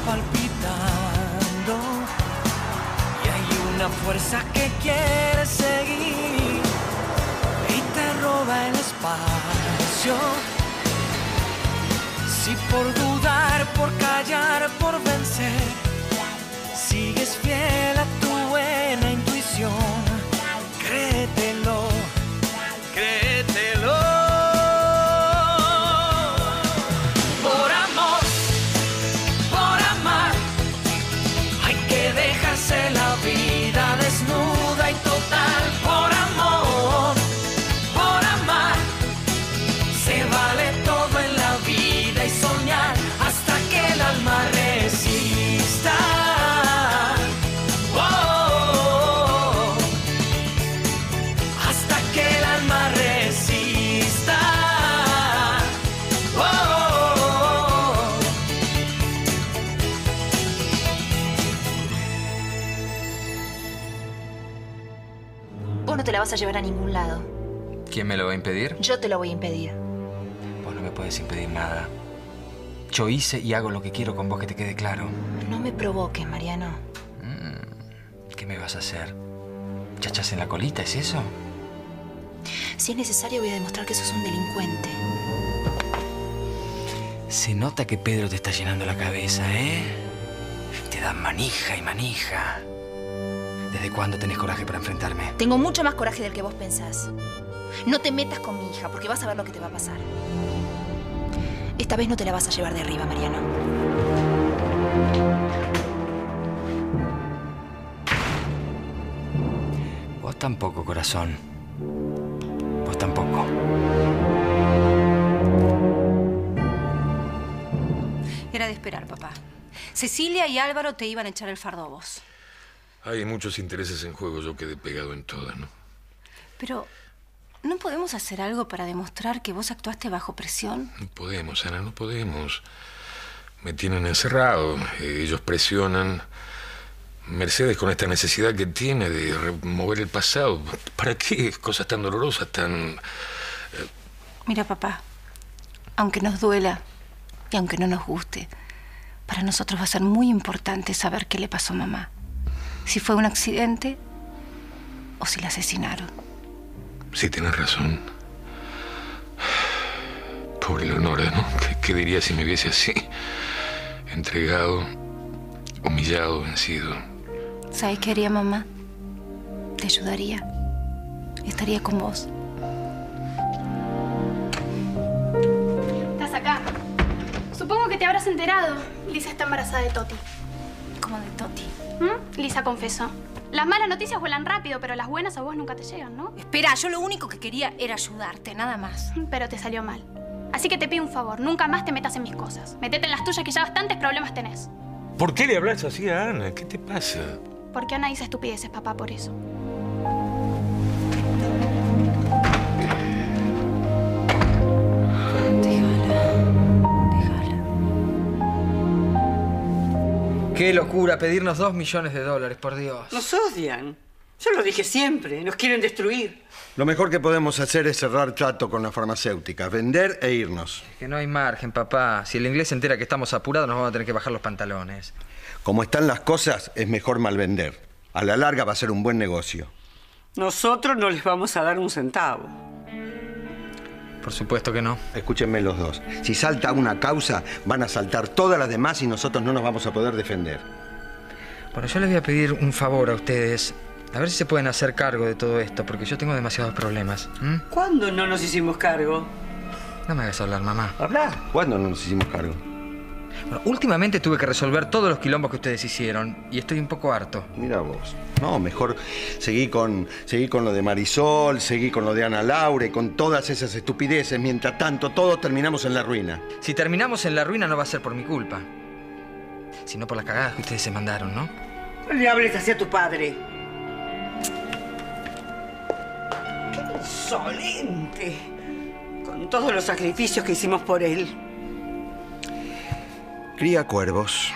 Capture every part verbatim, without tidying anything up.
palpitando y hay una fuerza que quiere seguir y te roba el espacio. Si por dudar, por callar, por vencer, sigues fiel a tu buena intuición, créetelo, créetelo. Por amor, por amar, hay que dejarse la vida desnuda y total. Por amor, por amar, se vale todo en la vida y soñar hasta que el alma resista. Oh, hasta que el alma resista. Oh, vos no te la vas a llevar a ningún lado. ¿Quién me lo va a impedir? Yo te lo voy a impedir. Vos no me puedes impedir nada. Yo hice y hago lo que quiero con vos, que te quede claro. No me provoques, Mariano. Mm, ¿qué me vas a hacer? ¿Chachas en la colita, es eso? Si es necesario, voy a demostrar que sos un delincuente. Se nota que Pedro te está llenando la cabeza, ¿eh? Te dan manija y manija. ¿Desde cuándo tenés coraje para enfrentarme? Tengo mucho más coraje del que vos pensás. No te metas con mi hija, porque vas a ver lo que te va a pasar. Esta vez no te la vas a llevar de arriba, Mariano. Vos tampoco, corazón. Vos tampoco. Era de esperar, papá. Cecilia y Álvaro te iban a echar el fardo a vos. Hay muchos intereses en juego. Yo quedé pegado en todas, ¿no? Pero, ¿no podemos hacer algo para demostrar que vos actuaste bajo presión? No podemos, Ana, no podemos. Me tienen encerrado. Ellos presionan. Mercedes con esta necesidad que tiene de remover el pasado. ¿Para qué? Cosas tan dolorosas, tan... Mira, papá, aunque nos duela y aunque no nos guste, para nosotros va a ser muy importante saber qué le pasó a mamá. Si fue un accidente o si la asesinaron. Sí, tienes razón. Pobre Leonora, ¿no? ¿Qué, qué diría si me viese así? Entregado, humillado, vencido. ¿Sabes qué haría mamá? Te ayudaría. Estaría con vos. Estás acá. Supongo que te habrás enterado. Lisa está embarazada de Toti. ¿Cómo de Toti? ¿Mm? Lisa confesó. Las malas noticias vuelan rápido, pero las buenas a vos nunca te llegan, ¿no? Espera, yo lo único que quería era ayudarte, nada más. Pero te salió mal. Así que te pido un favor, nunca más te metas en mis cosas. Metete en las tuyas que ya bastantes problemas tenés. ¿Por qué le hablas así a Ana? ¿Qué te pasa? Porque Ana dice estupideces, papá, por eso. Qué locura pedirnos dos millones de dólares, por Dios. Nos odian. Yo lo dije siempre, nos quieren destruir. Lo mejor que podemos hacer es cerrar trato con la farmacéutica, vender e irnos. Es que no hay margen, papá. Si el inglés se entera que estamos apurados, nos vamos a tener que bajar los pantalones. Como están las cosas, es mejor mal vender. A la larga va a ser un buen negocio. Nosotros no les vamos a dar un centavo. Por supuesto que no. Escúchenme los dos. Si salta una causa, van a saltar todas las demás y nosotros no nos vamos a poder defender. Bueno, yo les voy a pedir un favor a ustedes. A ver si se pueden hacer cargo de todo esto, porque yo tengo demasiados problemas. ¿Mm? ¿Cuándo no nos hicimos cargo? No me hagas hablar, mamá. ¿Hablar? ¿Cuándo no nos hicimos cargo? Bueno, últimamente tuve que resolver todos los quilombos que ustedes hicieron y estoy un poco harto. Mira vos. No, mejor seguí con, seguí con lo de Marisol, seguí con lo de Ana Laura y con todas esas estupideces. Mientras tanto, todos terminamos en la ruina. Si terminamos en la ruina no va a ser por mi culpa, sino por las cagadas que ustedes se mandaron, ¿no? No le hables así a tu padre. ¡Qué insolente! Con todos los sacrificios que hicimos por él. Cría cuervos.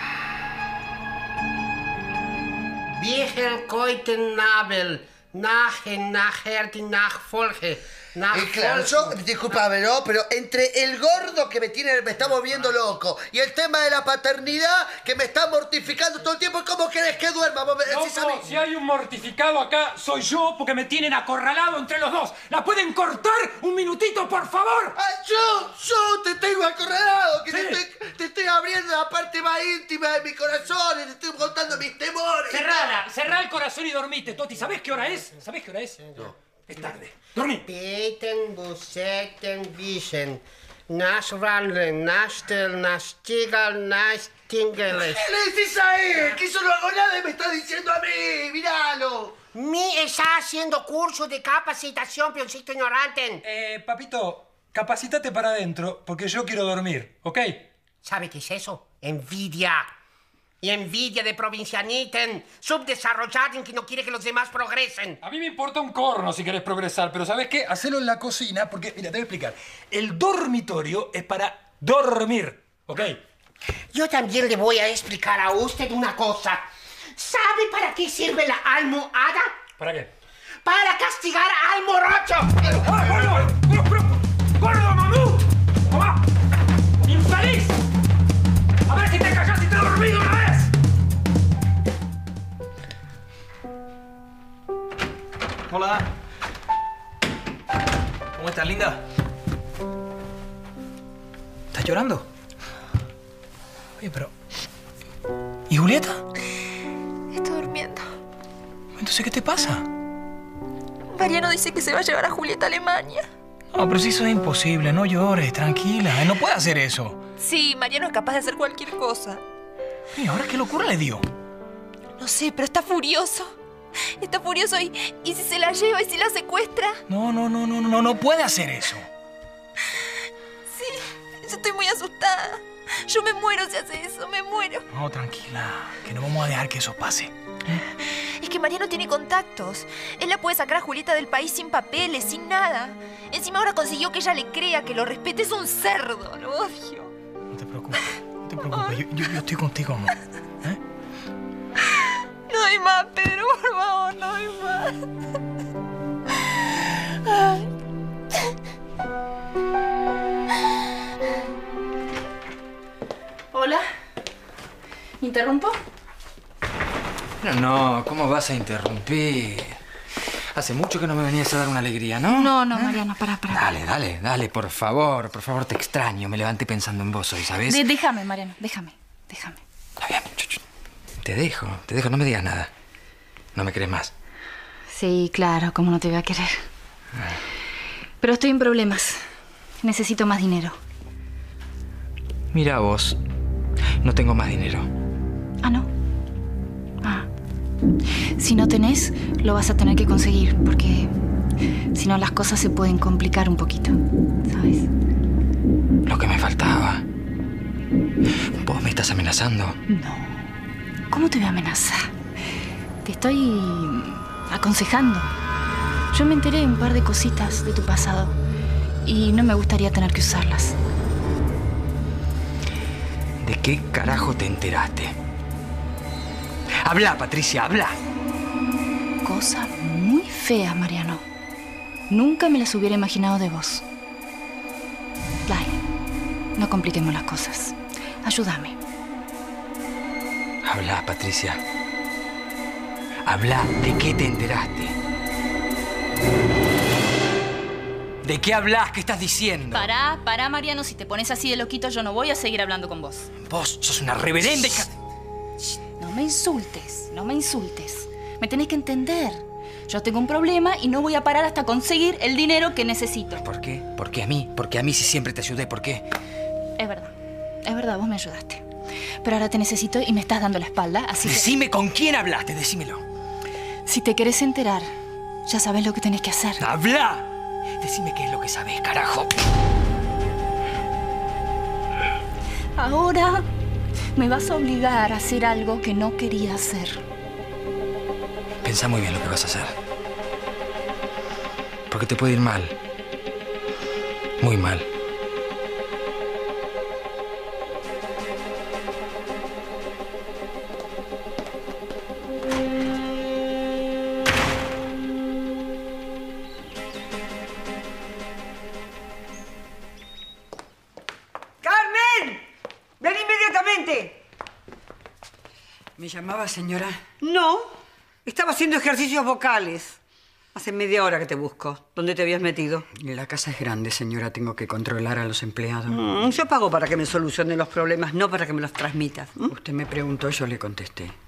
Viechen koiten Nabel, nach en nachher die Nachfolge. Y claro, yo, discúlpame, ¿no? Pero entre el gordo que me tiene, me está volviendo loco y el tema de la paternidad que me está mortificando todo el tiempo, ¿cómo querés que duerma? ¿Vos me decís a mí? Si hay un mortificado acá, soy yo, porque me tienen acorralado entre los dos. ¿La pueden cortar un minutito, por favor? Ah, yo, yo te tengo acorralado, que Sí. te, estoy, te estoy abriendo la parte más íntima de mi corazón y te estoy contando mis temores. Cerrala, cerrá el corazón y dormite, Toti. ¿Sabés qué hora es? ¿Sabés qué hora es? No. Es tarde. Dormí. Beten, buseten, wischen. Nasrallen, nastel, nastigal, nastingeles. ¿Qué le decís a él? Que eso no hago nada y me está diciendo a mí. Míralo. Mi está haciendo curso de capacitación, pioncito ignorante. Eh, papito, capacitate para adentro, porque yo quiero dormir, ¿ok? ¿Sabe qué es eso? Envidia. Y envidia de provincianiten, subdesarrollado que no quiere que los demás progresen. A mí me importa un corno si querés progresar, pero ¿sabes qué? Hacelo en la cocina, porque, mira, te voy a explicar. El dormitorio es para dormir, ¿ok? Yo también le voy a explicar a usted una cosa. ¿Sabe para qué sirve la almohada? ¿Para qué? ¡Para castigar al morocho! ¡Ah, gordo! ¡Pero, pero! ¡Gordo, mamú! ¡Mamá! ¡Infeliz! A ver si te callas y te he dormido una vez. Hola. ¿Cómo estás, linda? ¿Estás llorando? Oye, pero... ¿Y Julieta? Está durmiendo. Entonces, ¿qué te pasa? Mariano dice que se va a llevar a Julieta a Alemania. No, pero si eso es imposible. No llores, tranquila. Él no puede hacer eso. Sí, Mariano es capaz de hacer cualquier cosa. ¿Y ahora qué locura le dio? No sé, pero está furioso. Está furioso y, y si se la lleva y si la secuestra. No, no, no, no, no, no puede hacer eso. Sí, yo estoy muy asustada. Yo me muero si hace eso, me muero. No, tranquila, que no vamos a dejar que eso pase. Es que Mariano tiene contactos. Él la puede sacar a Julieta del país sin papeles, sin nada. Encima ahora consiguió que ella le crea, que lo respete. Es un cerdo, lo odio. No te preocupes, no te preocupes. Yo, yo, yo estoy contigo, amor. ¿Eh? No hay más, Pedro, por favor, no hay más. Ay. Hola. ¿Interrumpo? No, no, ¿cómo vas a interrumpir? Hace mucho que no me venías a dar una alegría, ¿no? No, no, Mariano, pará, pará. Dale, dale, dale, por favor, por favor, te extraño. Me levanté pensando en vos hoy, ¿sabes? De- déjame, Mariano, déjame, déjame. Está bien, chuchu. Te dejo, te dejo, no me digas nada. No me crees más. Sí, claro, cómo no te voy a querer. Pero estoy en problemas. Necesito más dinero. Mira vos, no tengo más dinero. Ah, ¿no? Ah. Si no tenés, lo vas a tener que conseguir, porque si no las cosas se pueden complicar un poquito, ¿sabes? Lo que me faltaba. ¿Vos me estás amenazando? No. ¿Cómo te voy a amenazar? Te estoy aconsejando. Yo me enteré de un par de cositas de tu pasado y no me gustaría tener que usarlas. ¿De qué carajo te enteraste? Habla, Patricia, habla. Cosas muy feas, Mariano. Nunca me las hubiera imaginado de vos. Dale, no compliquemos las cosas. Ayúdame. Habla, Patricia. Habla, ¿de qué te enteraste? ¿De qué hablas? ¿Qué estás diciendo? Pará, pará, Mariano. Si te pones así de loquito, yo no voy a seguir hablando con vos. Vos sos una reverenda hija... No me insultes, no me insultes. Me tenés que entender. Yo tengo un problema y no voy a parar hasta conseguir el dinero que necesito. ¿Por qué? ¿Por qué a mí? Porque a mí sí siempre te ayudé. ¿Por qué? Es verdad, es verdad, vos me ayudaste. Pero ahora te necesito y me estás dando la espalda, así que... Decime con quién hablaste, decímelo. Si te querés enterar, ya sabes lo que tenés que hacer. ¡Habla! Decime qué es lo que sabes, carajo. Ahora me vas a obligar a hacer algo que no quería hacer. Pensá muy bien lo que vas a hacer. Porque te puede ir mal. Muy mal. Gente. ¿Me llamaba, señora? No. Estaba haciendo ejercicios vocales. Hace media hora que te busco. ¿Dónde te habías metido? La casa es grande, señora. Tengo que controlar a los empleados. Mm, yo pago para que me solucionen los problemas, no para que me los transmitas. ¿Mm? Usted me preguntó, yo le contesté.